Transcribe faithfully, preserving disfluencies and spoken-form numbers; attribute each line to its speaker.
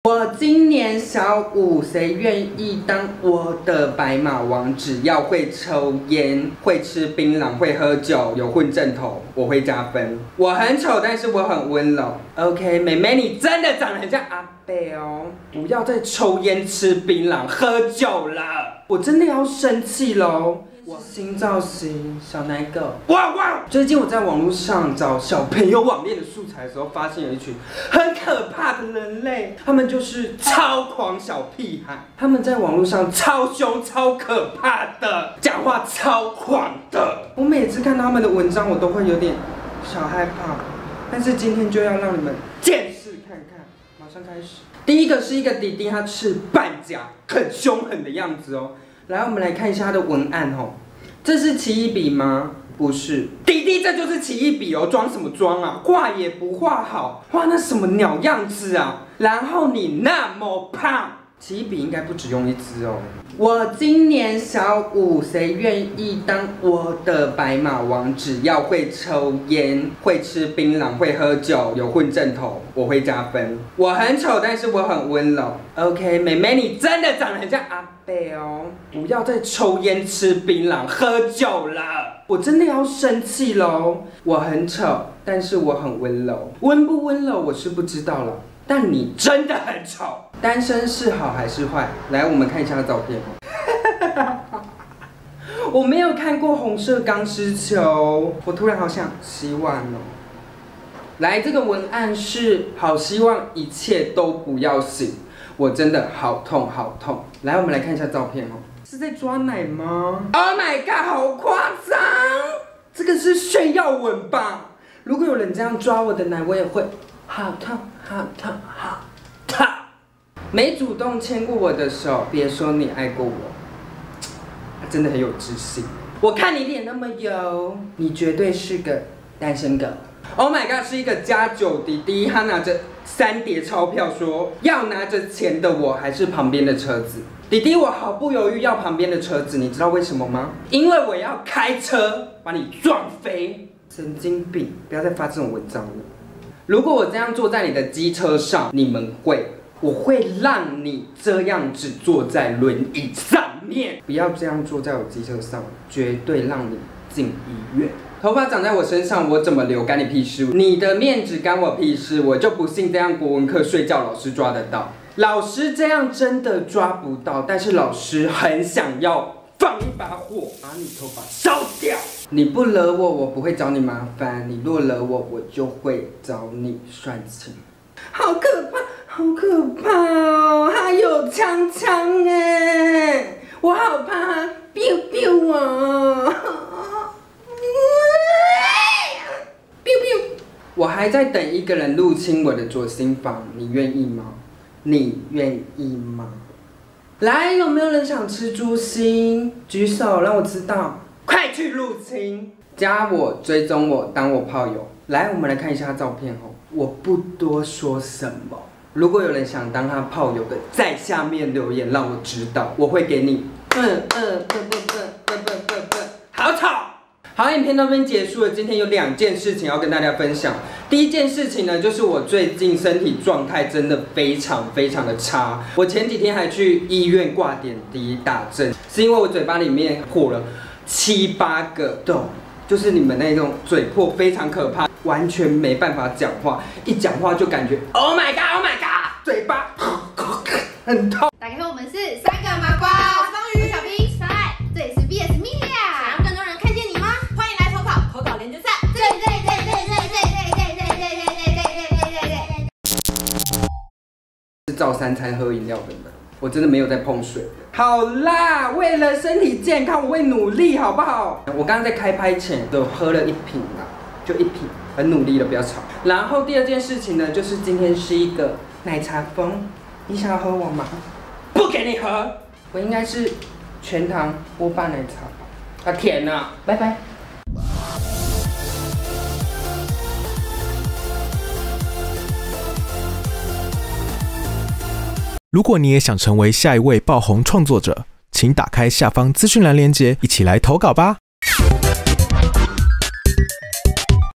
Speaker 1: 我今年小五，谁愿意当我的白马王？只要会抽烟、会吃槟榔、会喝酒、有混正头，我会加分。我很丑，但是我很温柔。OK， 妹妹，你真的长得很像阿贝哦！不要再抽烟、吃槟榔、喝酒了，我真的要生气喽！新造型小奶狗，哇哇！最近我在网络上找小朋友网恋的素材的时候，发现有一群很可怕的人类，他们就是超狂小屁孩，他们在网络上超凶、超可怕的，讲话超狂的。我每次看到他们的文章，我都会有点小害怕，但是今天就要让你们见识看看。马上开始，第一个是一个弟弟，他是半甲，很凶狠的样子哦。来，我们来看一下他的文案哦。这是奇异笔吗？不是，弟弟，这就是奇异笔哦，装什么装啊？画也不画好，画那什么鸟样子啊？然后你那么胖，奇异笔应该不只用一支哦。我今年小五，谁愿意当我的白马王？只要会抽烟、会吃槟榔、会喝酒、有混正头，我会加分。我很丑，但是我很温柔。OK， 妹妹，你真的长得很像阿贝哦！不要再抽烟、吃槟榔、喝酒了，我真的要生气喽！我很丑，但是我很温柔。温不温柔我是不知道了。但你真的很丑，单身是好还是坏？来，我们看一下照片。我没有看过红色钢丝球，我突然好想洗碗哦。来，这个文案是好希望一切都不要醒，我真的好痛好痛。来，我们来看一下照片哦，是在抓奶吗 ？Oh my god， 好夸张！这个是炫耀文吧？如果有人这样抓我的奶，我也会。好痛，好痛，好痛！没主动牵过我的手，别说你爱过我。他真的很有自信。我看你脸那么油，你绝对是个单身狗。Oh my god， 是一个加九弟弟，他拿着三叠钞票说要拿着钱的我，还是旁边的车子。弟弟，我毫不犹豫要旁边的车子，你知道为什么吗？因为我要开车把你撞飞。神经病，不要再发这种文章了。如果我这样坐在你的机车上，你们会，我会让你这样子坐在轮椅上面，不要这样坐在我机车上，绝对让你进医院。头发长在我身上，我怎么留干你屁事？你的面子干我屁事？我就不信这样国文课睡觉老师抓得到，老师这样真的抓不到，但是老师很想要放一把火，把你头发烧掉。你不惹我，我不会找你麻烦；你若惹我，我就会找你算情。好可怕，好可怕哦！他有枪枪哎，我好怕他 biu biu 啊 ！biu biu。我还在等一个人入侵我的左心房，你愿意吗？你愿意吗？来，有没有人想吃猪心？举手让我知道。快去入侵，加我，追踪我，当我炮友。来，我们来看一下照片哦。我不多说什么。如果有人想当他炮友的，在下面留言让我知道，我会给你。嗯嗯，不不不不不不不，好吵。好，影片到这边结束了。今天有两件事情要跟大家分享。第一件事情呢，就是我最近身体状态真的非常非常的差。我前几天还去医院挂点滴打针，是因为我嘴巴里面破了七八个洞，就是你们那种嘴破非常可怕，完全没办法讲话，一讲话就感觉 Oh my god Oh my god， 嘴巴很痛。
Speaker 2: 打开后我们是三个麻瓜，我是双鱼，我是小兵，可爱，这里是 V S Media。想要更多人看见你吗？欢迎来投稿，投稿连就在最最最最最最最最最最最最最最最。
Speaker 1: 是照三餐喝饮料的人，我真的没有在碰水。好啦，为了身体健康，我会努力，好不好？我刚刚在开拍前都喝了一瓶啦，就一瓶，很努力了，不要吵。然后第二件事情呢，就是今天是一个奶茶风，你想要喝我吗？不给你喝，我应该是全糖波霸奶茶吧，它甜啊，拜拜。
Speaker 3: 如果你也想成为下一位爆红创作者，请打开下方资讯栏链接，一起来投稿吧。